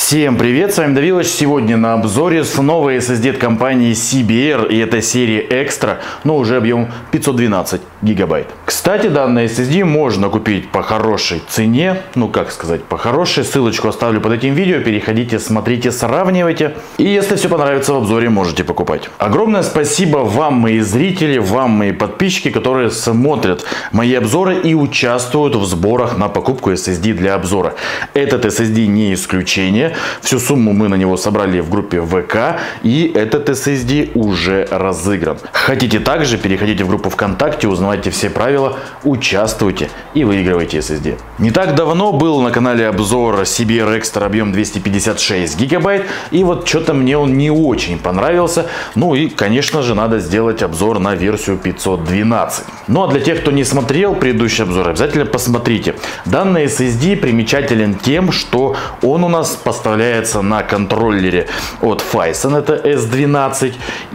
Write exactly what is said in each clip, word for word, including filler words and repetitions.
Всем привет, с вами Давилыч. Сегодня на обзоре с новой эс эс ди от компании си би ар, и это серия Extra, но уже объем пятьсот двенадцать гигабайт. Кстати, данный эс эс ди можно купить по хорошей цене, ну как сказать, по хорошей. Ссылочку оставлю под этим видео, переходите, смотрите, сравнивайте. И если все понравится в обзоре, можете покупать. Огромное спасибо вам, мои зрители, вам, мои подписчики, которые смотрят мои обзоры и участвуют в сборах на покупку эс эс ди для обзора. Этот эс эс ди не исключение. Всю сумму мы на него собрали в группе вэ ка, и этот эс эс ди уже разыгран. Хотите также, переходите в группу ВКонтакте, узнавайте все правила, участвуйте и выигрывайте эс эс ди. Не так давно был на канале обзор си би ар Extra объем двести пятьдесят шесть гигабайт, и вот что-то мне он не очень понравился. Ну и, конечно же, надо сделать обзор на версию пятьсот двенадцать. Ну а для тех, кто не смотрел предыдущий обзор, обязательно посмотрите. Данный эс эс ди примечателен тем, что он у нас поставляется на контроллере от Phison, это эс двенадцать,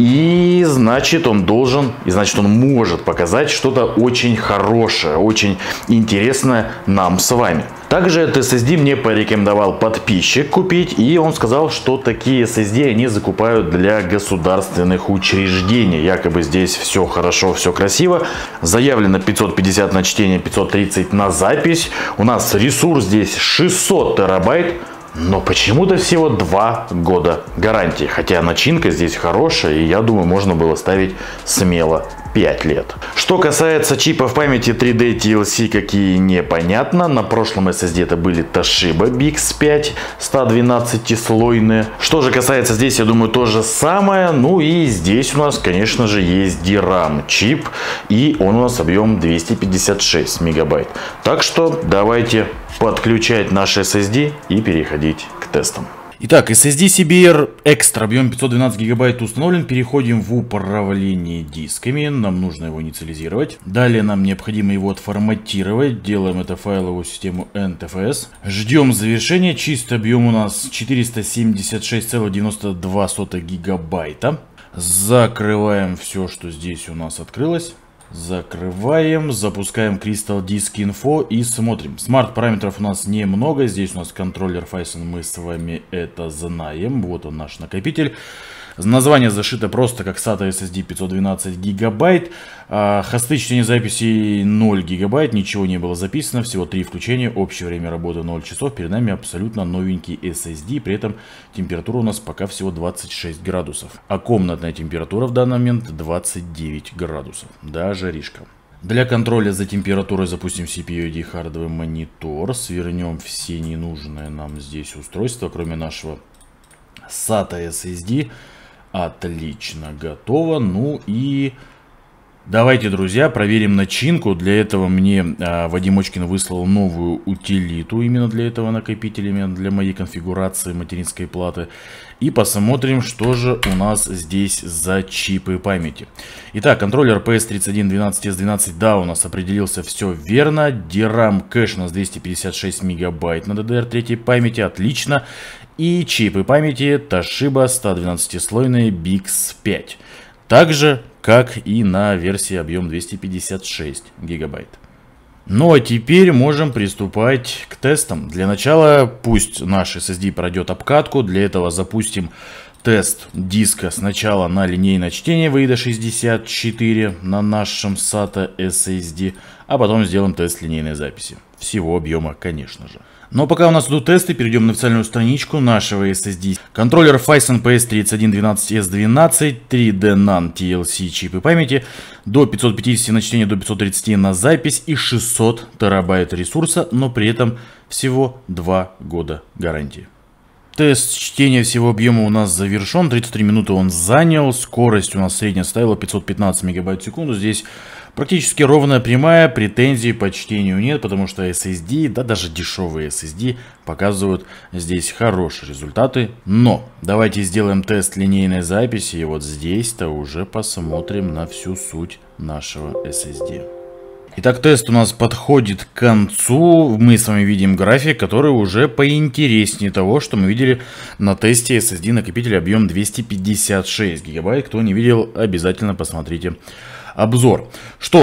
и значит он должен, и значит он может показать что-то очень хорошее, очень интересное нам с вами. Также этот эс эс ди мне порекомендовал подписчик купить, и он сказал, что такие эс эс ди они закупают для государственных учреждений. Якобы здесь все хорошо, все красиво. Заявлено пятьсот пятьдесят на чтение, пятьсот тридцать на запись. У нас ресурс здесь шестьсот терабайт. Но почему-то всего два года гарантии. Хотя начинка здесь хорошая, и я думаю, можно было ставить смело пять лет. Что касается чипов памяти три дэ ти эл си, какие непонятно. На прошлом эс эс ди это были Toshiba би икс пять сто двенадцатислойные. Что же касается здесь, я думаю, то же самое. Ну и здесь у нас, конечно же, есть ди рам чип, и он у нас объем двести пятьдесят шесть мегабайт. Так что давайте подключать наш эс эс ди и переходить к тестам. Итак, эс эс ди си би ар Extra объем пятьсот двенадцать гигабайт установлен. Переходим в управление дисками. Нам нужно его инициализировать. Далее нам необходимо его отформатировать. Делаем это в файловую систему эн ти эф эс. Ждем завершения. Чистый объем у нас четыреста семьдесят шесть целых девяносто две сотых гигабайта. Закрываем все, что здесь у нас открылось. Закрываем, запускаем Crystal Disk Info и смотрим. Смарт-параметров у нас немного. Здесь у нас контроллер Phison, мы с вами это знаем. Вот он, наш накопитель. Название зашито просто как сата эс эс ди пятьсот двенадцать гигабайт. А, хосты чтения записей ноль гигабайт. Ничего не было записано. Всего три включения. Общее время работы ноль часов. Перед нами абсолютно новенький эс эс ди. При этом температура у нас пока всего двадцать шесть градусов. А комнатная температура в данный момент двадцать девять градусов. Даже ришка. Для контроля за температурой запустим си пи ю ай ди хардовый монитор. Свернем все ненужные нам здесь устройства, кроме нашего сата эс эс ди. Отлично, готово. Ну и давайте, друзья, проверим начинку. Для этого мне а, Вадим Очкин выслал новую утилиту именно для этого накопителя, именно для моей конфигурации материнской платы. И посмотрим, что же у нас здесь за чипы памяти. Итак, контроллер пи эс тридцать один двенадцать эс двенадцать, да, у нас определился все верно. ди рам кэш у нас двести пятьдесят шесть мегабайт на ди ди ар три памяти, отлично. И чипы памяти Toshiba сто двенадцатислойные би икс пять. Так же, как и на версии объем двести пятьдесят шесть гигабайт. Ну а теперь можем приступать к тестам. Для начала пусть наш эс эс ди пройдет обкатку. Для этого запустим тест диска сначала на линейное чтение Vaida шестьдесят четыре на нашем сата эс эс ди, а потом сделаем тест линейной записи. Всего объема, конечно же. Но пока у нас идут тесты, перейдем на официальную страничку нашего эс эс ди. Контроллер Phison пи эс тридцать один двенадцать эс двенадцать, три дэ нан ти эл си чипы памяти, до пятисот пятидесяти на чтение, до пятисот тридцати на запись и шестьсот терабайт ресурса, но при этом всего два года гарантии. Тест чтения всего объема у нас завершен, тридцать три минуты он занял, скорость у нас средняя составила пятьсот пятнадцать мегабайт в секунду. Здесь практически ровная прямая, претензий по чтению нет, потому что эс эс ди, да даже дешевые эс эс ди показывают здесь хорошие результаты. Но давайте сделаем тест линейной записи, и вот здесь-то уже посмотрим на всю суть нашего эс эс ди. Итак, тест у нас подходит к концу. Мы с вами видим график, который уже поинтереснее того, что мы видели на тесте эс эс ди накопителя объем двести пятьдесят шесть гигабайт. Кто не видел, обязательно посмотрите обзор. Что ж,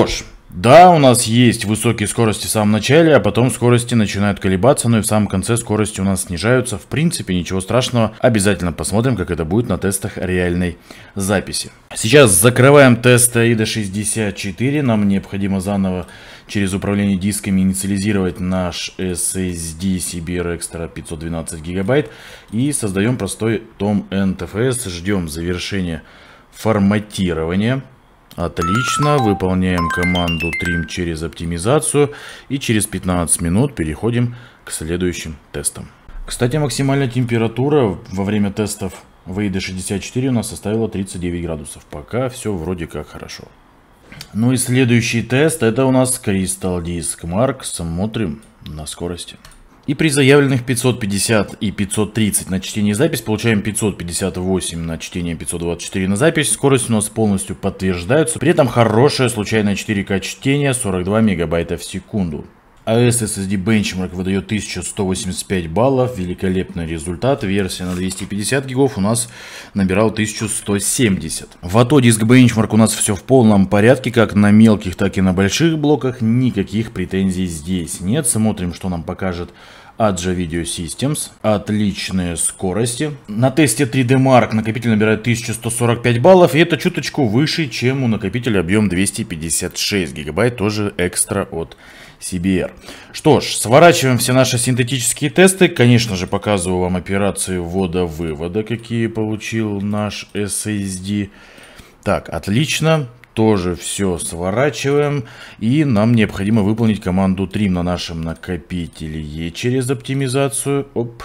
Да, у нас есть высокие скорости в самом начале, а потом скорости начинают колебаться, ну и в самом конце скорости у нас снижаются. В принципе, ничего страшного. Обязательно посмотрим, как это будет на тестах реальной записи. Сейчас закрываем тест аида шестьдесят четыре. Нам необходимо заново через управление дисками инициализировать наш эс эс ди си би эр Extra пятьсот двенадцать гигабайт. И создаем простой том эн ти эф эс. Ждем завершения форматирования. Отлично, выполняем команду trim через оптимизацию и через пятнадцать минут переходим к следующим тестам. Кстати, максимальная температура во время тестов в аида шестьдесят четыре у нас составила тридцать девять градусов. Пока все вроде как хорошо. Ну и следующий тест, это у нас Crystal Disk Mark. Смотрим на скорости. И при заявленных пятьсот пятьдесят и пятьсот тридцать на чтение и запись получаем пятьсот пятьдесят восемь на чтение, пятьсот двадцать четыре на запись. Скорость у нас полностью подтверждается. При этом хорошее случайное четыре ка чтение, сорок два мегабайта в секунду. эй и эс эс эс ди Benchmark выдает тысячу сто восемьдесят пять баллов. Великолепный результат. Версия на двести пятьдесят гигов у нас набирал тысячу сто семьдесят. В эй ти о Disk Benchmark у нас все в полном порядке. Как на мелких, так и на больших блоках. Никаких претензий здесь нет. Смотрим, что нам покажет Adja Video Systems. Отличные скорости. На тесте три дэ Mark накопитель набирает тысячу сто сорок пять баллов. И это чуточку выше, чем у накопителя объем двести пятьдесят шесть гигабайт. Тоже экстра от си би ар. Что ж, сворачиваем все наши синтетические тесты. Конечно же, показываю вам операции ввода-вывода, какие получил наш эс эс ди. Так, отлично. Тоже все сворачиваем. И нам необходимо выполнить команду trim на нашем накопителе E через оптимизацию. Оп.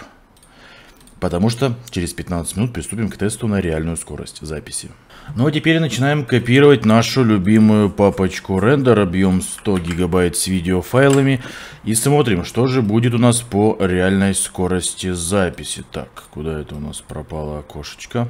Потому что через пятнадцать минут приступим к тесту на реальную скорость записи. Ну а теперь начинаем копировать нашу любимую папочку рендер. Объем сто гигабайт с видеофайлами. И смотрим, что же будет у нас по реальной скорости записи. Так, куда это у нас пропало окошечко?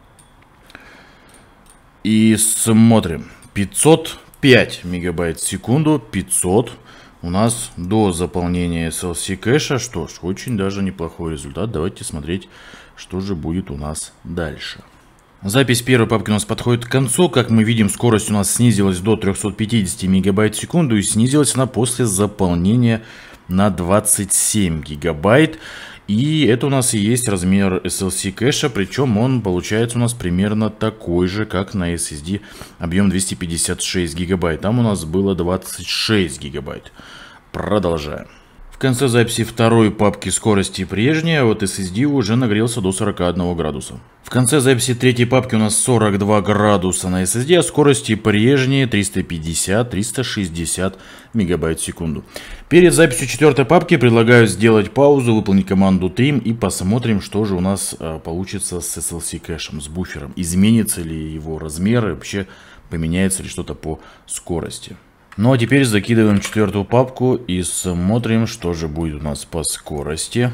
И смотрим. пятьсот пять мегабайт в секунду. пятьсот у нас до заполнения эс эл си кэша. Что ж, очень даже неплохой результат. Давайте смотреть, что же будет у нас дальше. Запись первой папки у нас подходит к концу. Как мы видим, скорость у нас снизилась до трёхсот пятидесяти мегабайт в секунду. И снизилась она после заполнения на двадцать семь гигабайт. И это у нас и есть размер эс эл си кэша, причем он получается у нас примерно такой же, как на эс эс ди объем двести пятьдесят шесть гигабайт. Там у нас было двадцать шесть гигабайт. Продолжаем. В конце записи второй папки скорости прежняя, а вот эс эс ди уже нагрелся до сорока одного градуса. В конце записи третьей папки у нас сорок два градуса на эс эс ди, а скорости прежние триста пятьдесят — триста шестьдесят мегабайт в секунду. Перед записью четвертой папки предлагаю сделать паузу, выполнить команду trim и посмотрим, что же у нас а, получится с эс эл си кэшем, с буфером. Изменится ли его размер и вообще поменяется ли что-то по скорости. Ну а теперь закидываем четвертую папку и смотрим, что же будет у нас по скорости.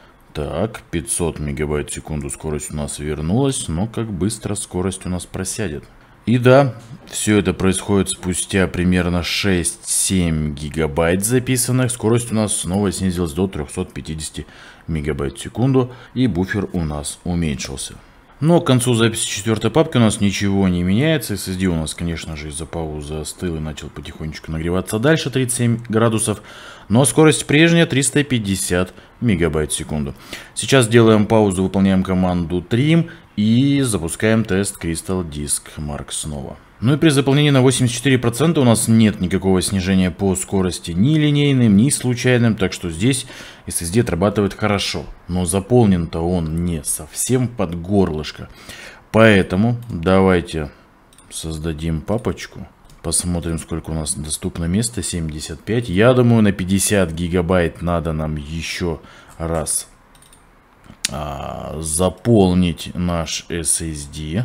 Так, пятьсот мегабайт в секунду скорость у нас вернулась, но как быстро скорость у нас просядет. И да, все это происходит спустя примерно шесть-семь гигабайт записанных. Скорость у нас снова снизилась до трёхсот пятидесяти мегабайт в секунду, и буфер у нас уменьшился. Но к концу записи четвертой папки у нас ничего не меняется. эс эс ди у нас, конечно же, из-за паузы остыл и начал потихонечку нагреваться дальше, тридцать семь градусов. Но скорость прежняя, триста пятьдесят мегабайт в секунду. Сейчас делаем паузу, выполняем команду trim и запускаем тест Crystal Disk Mark снова. Ну и при заполнении на восемьдесят четыре процента у нас нет никакого снижения по скорости ни линейным, ни случайным, так что здесь эс эс ди отрабатывает хорошо. Но заполнен-то он не совсем под горлышко. Поэтому давайте создадим папочку. Посмотрим, сколько у нас доступно места. семьдесят пять. Я думаю, на пятьдесят гигабайт надо нам еще раз а, заполнить наш эс эс ди.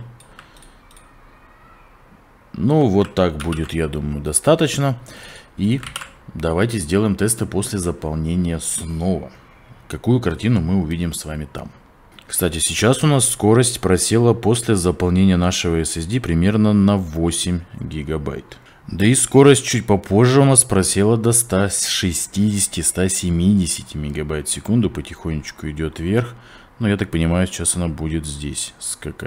Ну, вот так будет, я думаю, достаточно. И давайте сделаем тесты после заполнения снова. Какую картину мы увидим с вами там. Кстати, сейчас у нас скорость просела после заполнения нашего эс эс ди примерно на восемь гигабайт. Да и скорость чуть попозже у нас просела до ста шестидесяти — ста семидесяти мегабайт в секунду. Потихонечку идет вверх. Но я так понимаю, сейчас она будет здесь скакать.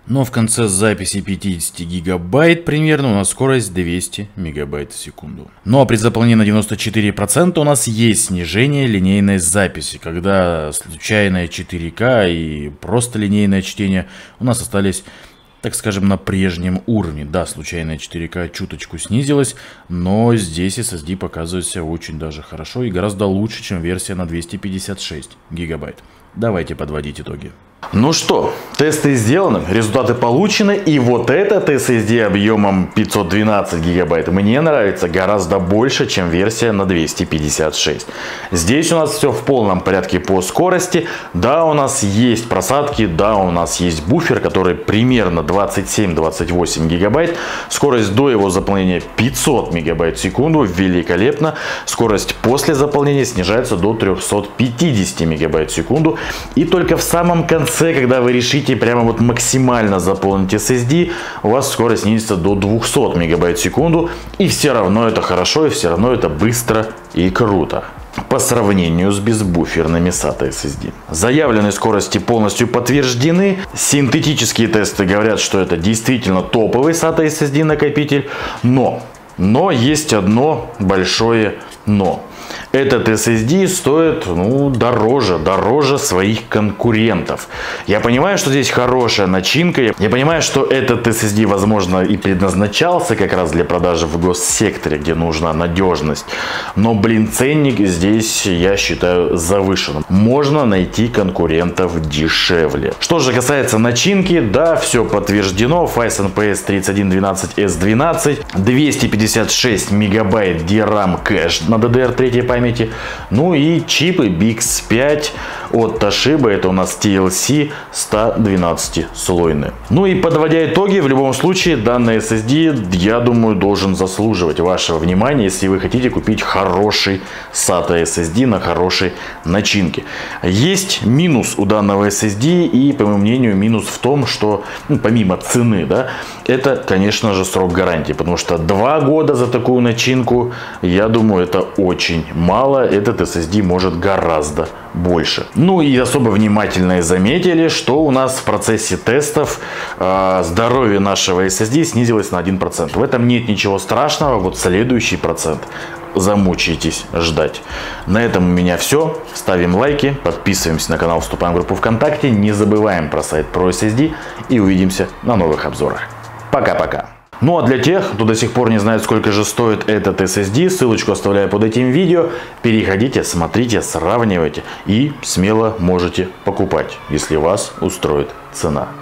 Но в конце записи пятьдесят гигабайт примерно у нас скорость двести мегабайт в секунду. Ну а при заполнении на девяносто четыре процента у нас есть снижение линейной записи, когда случайное четыре ка и просто линейное чтение у нас остались, так скажем, на прежнем уровне. Да, случайное четыре ка чуточку снизилось, но здесь эс эс ди показывает себя очень даже хорошо и гораздо лучше, чем версия на двести пятьдесят шесть гигабайт. Давайте подводить итоги. Ну что, тесты сделаны, результаты получены, и вот этот эс эс ди объемом пятьсот двенадцать гигабайт мне нравится гораздо больше, чем версия на двести пятьдесят шесть. Здесь у нас все в полном порядке по скорости. Да, у нас есть просадки, да, у нас есть буфер, который примерно двадцать семь — двадцать восемь гигабайт. Скорость до его заполнения пятьсот мегабайт в секунду, великолепно. Скорость после заполнения снижается до трёхсот пятидесяти мегабайт в секунду. И только в самом конце, когда вы решите прямо вот максимально заполнить эс эс ди, у вас скорость снизится до двухсот мегабайт в секунду. И все равно это хорошо, и все равно это быстро и круто по сравнению с безбуферными сата эс эс ди. Заявленные скорости полностью подтверждены. Синтетические тесты говорят, что это действительно топовый сата эс эс ди накопитель. Но, но есть одно большое но. Этот эс эс ди стоит, ну, дороже, дороже своих конкурентов. Я понимаю, что здесь хорошая начинка. Я понимаю, что этот эс эс ди, возможно, и предназначался как раз для продажи в госсекторе, где нужна надежность. Но, блин, ценник здесь, я считаю, завышенным. Можно найти конкурентов дешевле. Что же касается начинки, да, все подтверждено. Phison пи эс тридцать один двенадцать эс двенадцать, двести пятьдесят шесть мегабайт ди рам кэш на ди ди ар три памяти. Ну и чипы би икс пять от Toshiba, это у нас ти эл си сто двенадцать слойный. Ну и подводя итоги, в любом случае данный эс эс ди, я думаю, должен заслуживать вашего внимания, если вы хотите купить хороший сата эс эс ди на хорошей начинке. Есть минус у данного эс эс ди, и по моему мнению минус в том, что, ну, помимо цены, да, это, конечно же, срок гарантии, потому что два года за такую начинку, я думаю, это очень мало. Этот эс эс ди может гораздо больше. Ну и особо внимательные заметили, что у нас в процессе тестов э, здоровье нашего эс эс ди снизилось на один процент. В этом нет ничего страшного. Вот следующий процент замучаетесь ждать. На этом у меня все. Ставим лайки, подписываемся на канал, вступаем в группу ВКонтакте. Не забываем про сайт про эс эс ди и увидимся на новых обзорах. Пока-пока. Ну а для тех, кто до сих пор не знает, сколько же стоит этот эс эс ди, ссылочку оставляю под этим видео. Переходите, смотрите, сравнивайте и смело можете покупать, если вас устроит цена.